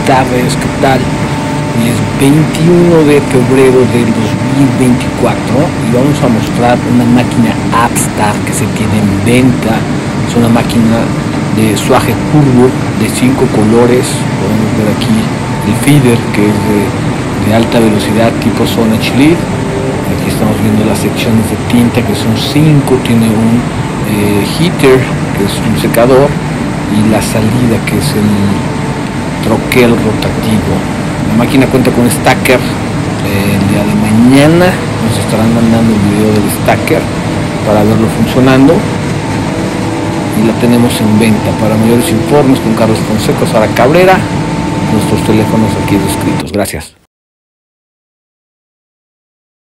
tardes, ¿qué tal? Hoy es 21 de febrero del 2024 y vamos a mostrar una máquina Upstart que se tiene en venta. Es una máquina de suaje curvo de 5 colores. Podemos ver aquí el feeder, que es de alta velocidad tipo Sonach Lead. Aquí estamos viendo las secciones de tinta, que son 5. Tiene un heater, que es un secador, y la salida, que es el troquel rotativo. La máquina cuenta con stacker. El día de mañana nos estarán mandando el video del stacker para verlo funcionando, y la tenemos en venta. Para mayores informes con Carlos Fonseca, Sara Cabrera, nuestros teléfonos aquí descritos. Gracias.